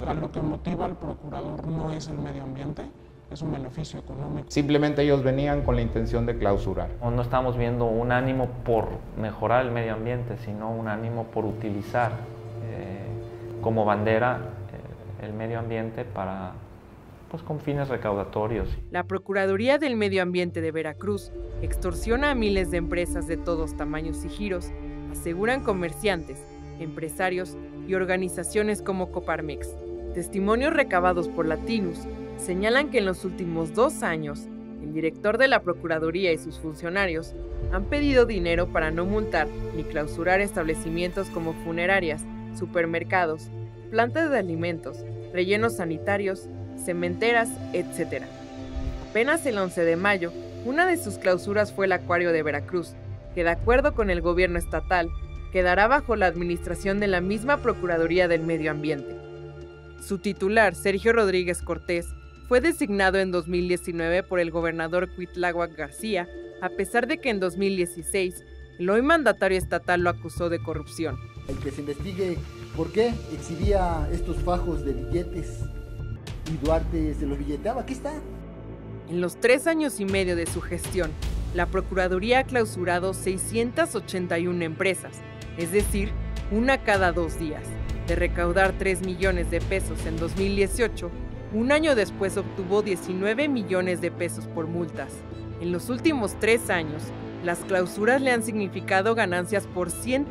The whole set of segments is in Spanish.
a lo que motiva al procurador no es el medio ambiente, es un beneficio económico. Simplemente ellos venían con la intención de clausurar. No estamos viendo un ánimo por mejorar el medio ambiente, sino un ánimo por utilizar como bandera el medio ambiente para, con fines recaudatorios. La Procuraduría del Medio Ambiente de Veracruz extorsiona a miles de empresas de todos tamaños y giros, aseguran comerciantes, empresarios y organizaciones como Coparmex. Testimonios recabados por Latinus señalan que en los últimos 2 años, el director de la Procuraduría y sus funcionarios han pedido dinero para no multar ni clausurar establecimientos como funerarias, supermercados, plantas de alimentos, rellenos sanitarios, cementeras, etc. Apenas el 11 de mayo, una de sus clausuras fue el Acuario de Veracruz, que de acuerdo con el gobierno estatal, quedará bajo la administración de la misma Procuraduría del Medio Ambiente. Su titular, Sergio Rodríguez Cortés, fue designado en 2019 por el gobernador Cuitláhuac García, a pesar de que en 2016 el hoy mandatario estatal lo acusó de corrupción. El que se investigue por qué exhibía estos fajos de billetes y Duarte se los billeteaba, aquí está. En los 3 años y medio de su gestión, la Procuraduría ha clausurado 681 empresas, es decir, una cada 2 días. De recaudar 3 millones de pesos en 2018, un año después obtuvo 19 millones de pesos por multas. En los últimos 3 años, las clausuras le han significado ganancias por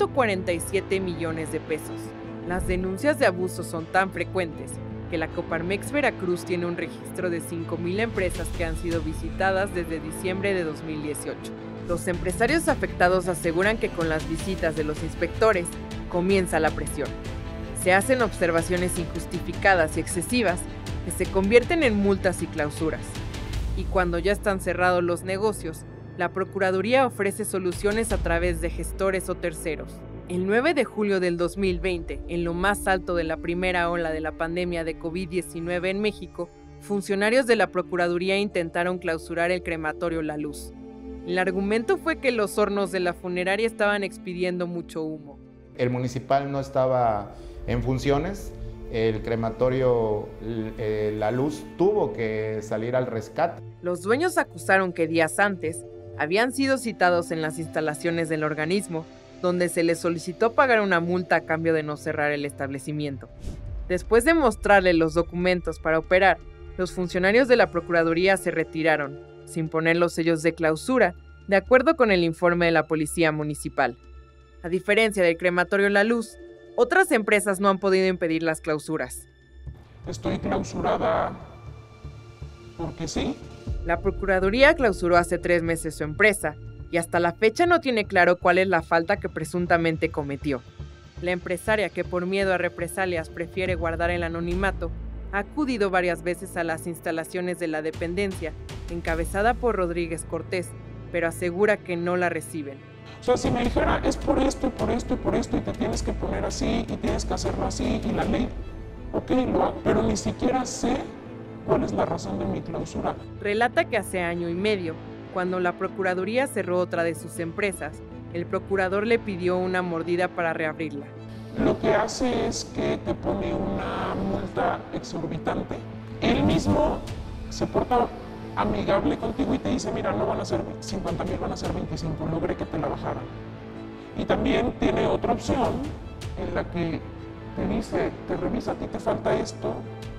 147 millones de pesos. Las denuncias de abuso son tan frecuentes que la Coparmex Veracruz tiene un registro de 5,000 empresas que han sido visitadas desde diciembre de 2018. Los empresarios afectados aseguran que con las visitas de los inspectores comienza la presión. Se hacen observaciones injustificadas y excesivas que se convierten en multas y clausuras. Y cuando ya están cerrados los negocios, la Procuraduría ofrece soluciones a través de gestores o terceros. El 9 de julio del 2020, en lo más alto de la primera ola de la pandemia de COVID-19 en México, funcionarios de la Procuraduría intentaron clausurar el crematorio La Luz. El argumento fue que los hornos de la funeraria estaban expidiendo mucho humo. El municipal no estaba en funciones, el crematorio La Luz tuvo que salir al rescate. Los dueños acusaron que días antes habían sido citados en las instalaciones del organismo, donde se les solicitó pagar una multa a cambio de no cerrar el establecimiento. Después de mostrarle los documentos para operar, los funcionarios de la Procuraduría se retiraron, sin poner los sellos de clausura, de acuerdo con el informe de la Policía Municipal. A diferencia del crematorio La Luz, otras empresas no han podido impedir las clausuras. Estoy clausurada porque sí. La Procuraduría clausuró hace 3 meses su empresa y hasta la fecha no tiene claro cuál es la falta que presuntamente cometió. La empresaria, que por miedo a represalias prefiere guardar el anonimato, ha acudido varias veces a las instalaciones de la dependencia, encabezada por Rodríguez Cortés, pero asegura que no la reciben. O sea, si me dijera, es por esto, y por esto, y por esto, y te tienes que poner así, y tienes que hacerlo así, y la ley, ok, lo hago, pero ni siquiera sé cuál es la razón de mi clausura. Relata que hace 1 año y medio, cuando la Procuraduría cerró otra de sus empresas, el procurador le pidió una mordida para reabrirla. Lo que hace es que te pone una multa exorbitante. Él mismo se porta amigable contigo y te dice, mira, no van a ser 50,000, van a ser 25, logré que te la bajaran. Y también tiene otra opción en la que te dice, te revisa, a ti te falta esto,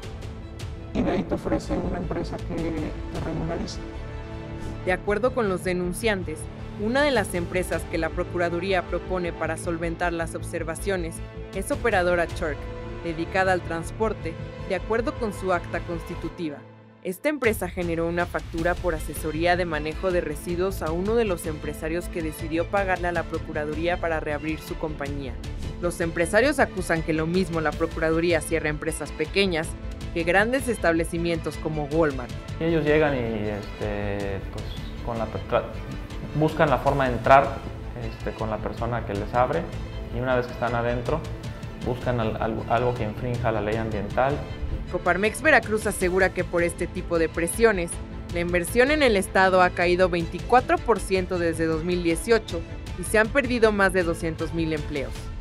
y de ahí te ofrece una empresa que te regularice. De acuerdo con los denunciantes, una de las empresas que la Procuraduría propone para solventar las observaciones es Operadora Church, dedicada al transporte, de acuerdo con su acta constitutiva. Esta empresa generó una factura por asesoría de manejo de residuos a uno de los empresarios que decidió pagarle a la Procuraduría para reabrir su compañía. Los empresarios acusan que lo mismo la Procuraduría cierra empresas pequeñas que grandes establecimientos como Walmart. Ellos llegan y buscan la forma de entrar con la persona que les abre, y una vez que están adentro buscan algo que infrinja la ley ambiental. Coparmex Veracruz asegura que por este tipo de presiones, la inversión en el estado ha caído 24% desde 2018 y se han perdido más de 200,000 empleos.